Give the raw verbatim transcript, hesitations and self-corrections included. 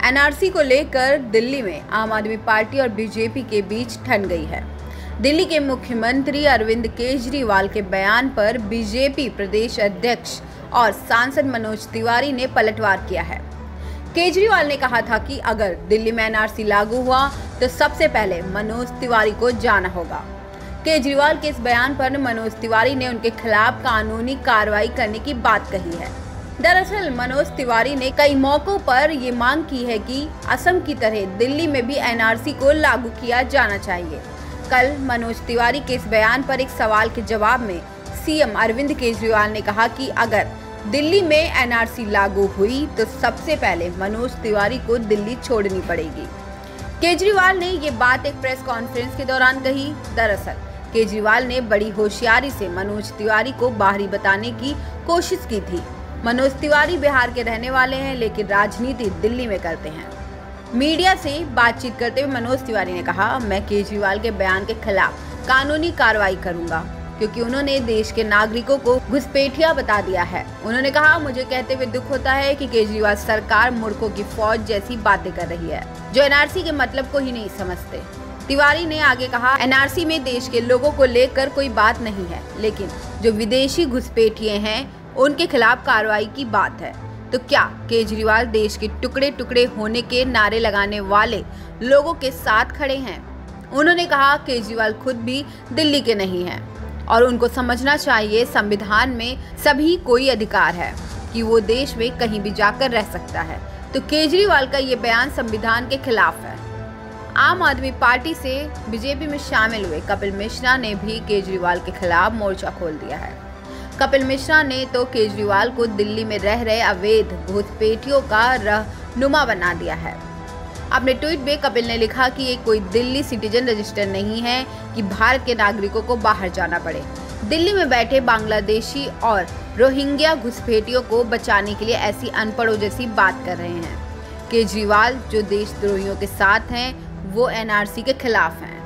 NRC को लेकर दिल्ली में आम आदमी पार्टी और बीजेपी के बीच ठन गई है। दिल्ली के मुख्यमंत्री अरविंद केजरीवाल के बयान पर बीजेपी प्रदेश अध्यक्ष और सांसद मनोज तिवारी ने पलटवार किया है। केजरीवाल ने कहा था कि अगर दिल्ली में एनआरसी लागू हुआ तो सबसे पहले मनोज तिवारी को जाना होगा। केजरीवाल के इस बयान पर मनोज तिवारी ने उनके खिलाफ कानूनी कार्रवाई करने की बात कही है। दरअसल मनोज तिवारी ने कई मौकों पर ये मांग की है कि असम की तरह दिल्ली में भी एनआरसी को लागू किया जाना चाहिए। कल मनोज तिवारी के इस बयान पर एक सवाल के जवाब में सीएम अरविंद केजरीवाल ने कहा कि अगर दिल्ली में एनआरसी लागू हुई तो सबसे पहले मनोज तिवारी को दिल्ली छोड़नी पड़ेगी। केजरीवाल ने ये बात एक प्रेस कॉन्फ्रेंस के दौरान कही। दरअसल केजरीवाल ने बड़ी होशियारी से मनोज तिवारी को बाहरी बताने की कोशिश की थी। मनोज तिवारी बिहार के रहने वाले हैं, लेकिन राजनीति दिल्ली में करते हैं। मीडिया से बातचीत करते हुए मनोज तिवारी ने कहा, मैं केजरीवाल के बयान के खिलाफ कानूनी कार्रवाई करूंगा क्योंकि उन्होंने देश के नागरिकों को घुसपैठिया बता दिया है। उन्होंने कहा, मुझे कहते हुए दुख होता है कि केजरीवाल सरकार मूर्खों की फौज जैसी बातें कर रही है जो एनआरसी के मतलब को ही नहीं समझते। तिवारी ने आगे कहा, एनआरसी में देश के लोगों को लेकर कोई बात नहीं है, लेकिन जो विदेशी घुसपैठिए हैं उनके खिलाफ कार्रवाई की बात है। तो क्या केजरीवाल देश के टुकड़े टुकड़े होने के नारे लगाने वाले लोगों के साथ खड़े हैं? उन्होंने कहा, केजरीवाल खुद भी दिल्ली के नहीं हैं और उनको समझना चाहिए संविधान में सभी कोई अधिकार है कि वो देश में कहीं भी जाकर रह सकता है। तो केजरीवाल का ये बयान संविधान के खिलाफ है। आम आदमी पार्टी से बीजेपी में शामिल हुए कपिल मिश्रा ने भी केजरीवाल के खिलाफ मोर्चा खोल दिया है। कपिल मिश्रा ने तो केजरीवाल को दिल्ली में रह रहे अवैध घुसपैठियों का रहनुमा बना दिया है। अपने ट्वीट में कपिल ने लिखा कि ये कोई दिल्ली सिटीजन रजिस्टर नहीं है कि भारत के नागरिकों को बाहर जाना पड़े। दिल्ली में बैठे बांग्लादेशी और रोहिंग्या घुसपैठियों को बचाने के लिए ऐसी अनपढ़ों जैसी बात कर रहे हैं। केजरीवाल जो देशद्रोहियों के साथ हैं वो एनआरसी के खिलाफ हैं।